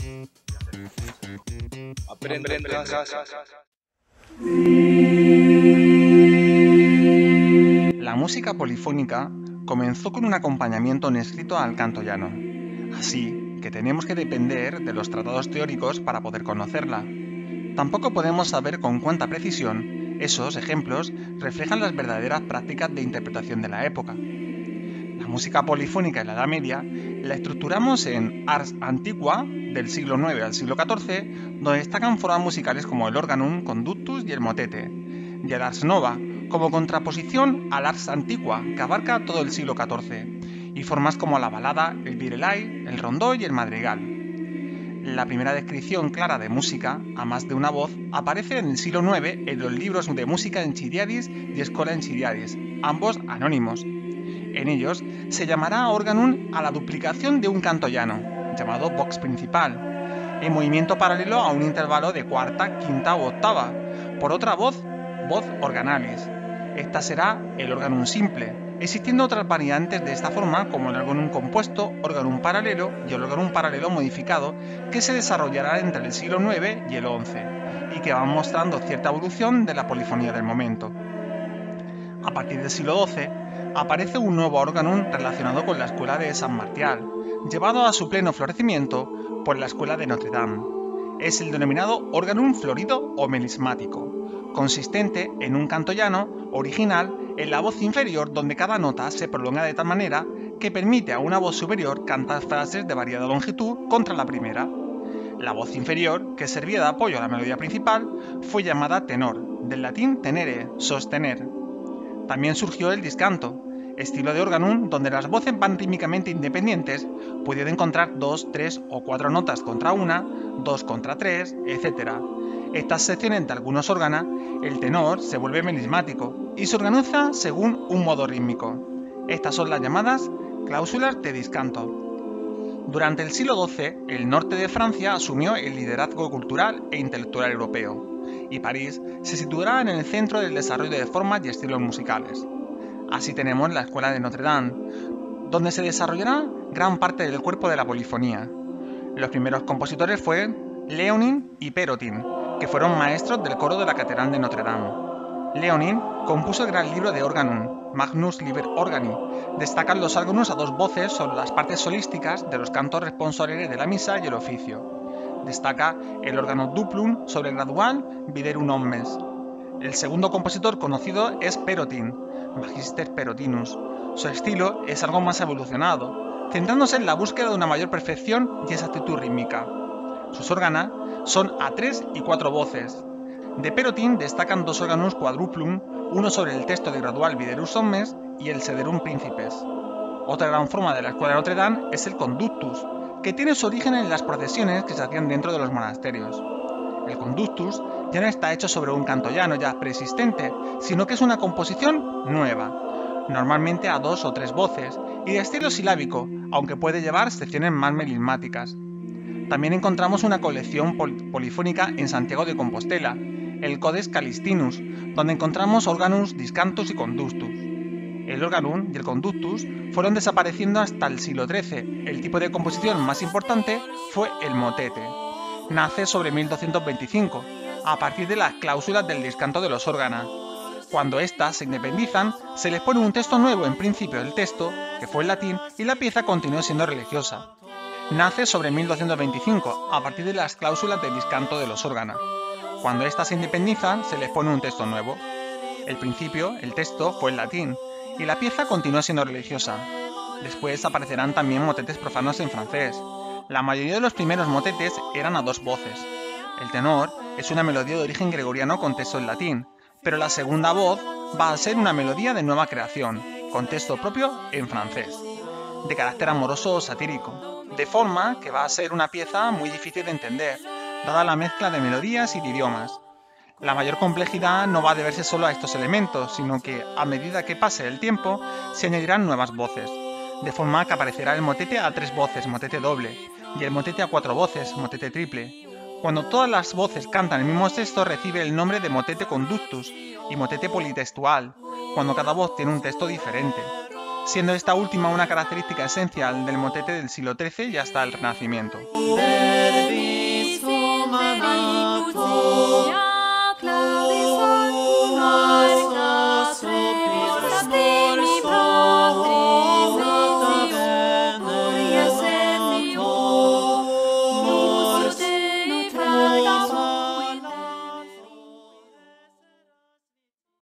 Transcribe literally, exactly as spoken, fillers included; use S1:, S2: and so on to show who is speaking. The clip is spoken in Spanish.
S1: Aprende en casa.
S2: La música polifónica comenzó con un acompañamiento no escrito al canto llano, así que tenemos que depender de los tratados teóricos para poder conocerla. Tampoco podemos saber con cuánta precisión esos ejemplos reflejan las verdaderas prácticas de interpretación de la época. La música polifónica en la Edad Media la estructuramos en ars antiqua, del siglo nueve al siglo catorce, donde destacan formas musicales como el organum, conductus y el motete, y el ars nova, como contraposición al ars antiqua, que abarca todo el siglo catorce, y formas como la balada, el virelai, el rondó y el madrigal. La primera descripción clara de música, a más de una voz, aparece en el siglo nueve en los libros de música Enchiriadis y Schola Enchiriadis, ambos anónimos. En ellos se llamará organum a la duplicación de un canto llano, llamado vox principal, en movimiento paralelo a un intervalo de cuarta, quinta u octava, por otra voz, voz organalis. Esta será el organum simple, existiendo otras variantes de esta forma como el organum compuesto, organum paralelo y el organum paralelo modificado, que se desarrollará entre el siglo nueve y el once, y que van mostrando cierta evolución de la polifonía del momento. A partir del siglo doce, aparece un nuevo organum relacionado con la escuela de San Martial, llevado a su pleno florecimiento por la escuela de Notre Dame. Es el denominado organum florido o melismático, consistente en un canto llano original en la voz inferior donde cada nota se prolonga de tal manera que permite a una voz superior cantar frases de variada longitud contra la primera. La voz inferior, que servía de apoyo a la melodía principal, fue llamada tenor, del latín tenere, sostener. También surgió el discanto, estilo de organum donde las voces van rítmicamente independientes, pudiendo encontrar dos, tres o cuatro notas contra una, dos contra tres, etcétera. Estas secciones de algunos órganos, el tenor se vuelve melismático y se organiza según un modo rítmico. Estas son las llamadas cláusulas de discanto. Durante el siglo doce, el norte de Francia asumió el liderazgo cultural e intelectual europeo, y París se situará en el centro del desarrollo de formas y estilos musicales. Así tenemos la escuela de Notre Dame, donde se desarrollará gran parte del cuerpo de la polifonía. Los primeros compositores fueron Léonin y Pérotin, que fueron maestros del coro de la Catedral de Notre Dame. Léonin compuso el gran libro de Organum, Magnus Liber Organi. Destacan los órganos a dos voces sobre las partes solísticas de los cantos responsoriales de la misa y el oficio. Destaca el órgano duplum sobre el gradual Viderum Omnes. El segundo compositor conocido es Pérotin, Magister Perotinus. Su estilo es algo más evolucionado, centrándose en la búsqueda de una mayor perfección y exactitud rítmica. Sus órganos son a tres y cuatro voces. De Pérotin destacan dos órganos quadruplum, uno sobre el texto de gradual Viderum Omnes y el Sederum Principes. Otra gran forma de la escuela de Notre Dame es el conductus, que tiene su origen en las procesiones que se hacían dentro de los monasterios. El conductus ya no está hecho sobre un canto llano ya preexistente, sino que es una composición nueva, normalmente a dos o tres voces, y de estilo silábico, aunque puede llevar secciones más melismáticas. También encontramos una colección pol polifónica en Santiago de Compostela, el Codex Calistinus, donde encontramos organus, discantus y conductus. El organum y el conductus fueron desapareciendo hasta el siglo trece. El tipo de composición más importante fue el motete. Nace sobre mil doscientos veinticinco, a partir de las cláusulas del discanto de los órganos. Cuando éstas se independizan, se les pone un texto nuevo en principio del texto, que fue en latín, y la pieza continuó siendo religiosa. Nace sobre mil doscientos veinticinco, a partir de las cláusulas del discanto de los órganos. Cuando éstas se independizan, se les pone un texto nuevo. El principio, el texto, fue en latín, y la pieza continúa siendo religiosa. Después aparecerán también motetes profanos en francés. La mayoría de los primeros motetes eran a dos voces. El tenor es una melodía de origen gregoriano con texto en latín, pero la segunda voz va a ser una melodía de nueva creación, con texto propio en francés, de carácter amoroso o satírico, de forma que va a ser una pieza muy difícil de entender, dada la mezcla de melodías y de idiomas. La mayor complejidad no va a deberse solo a estos elementos, sino que, a medida que pase el tiempo, se añadirán nuevas voces, de forma que aparecerá el motete a tres voces, motete doble, y el motete a cuatro voces, motete triple. Cuando todas las voces cantan el mismo texto, recibe el nombre de motete conductus y motete politextual, cuando cada voz tiene un texto diferente, siendo esta última una característica esencial del motete del siglo trece y hasta el Renacimiento.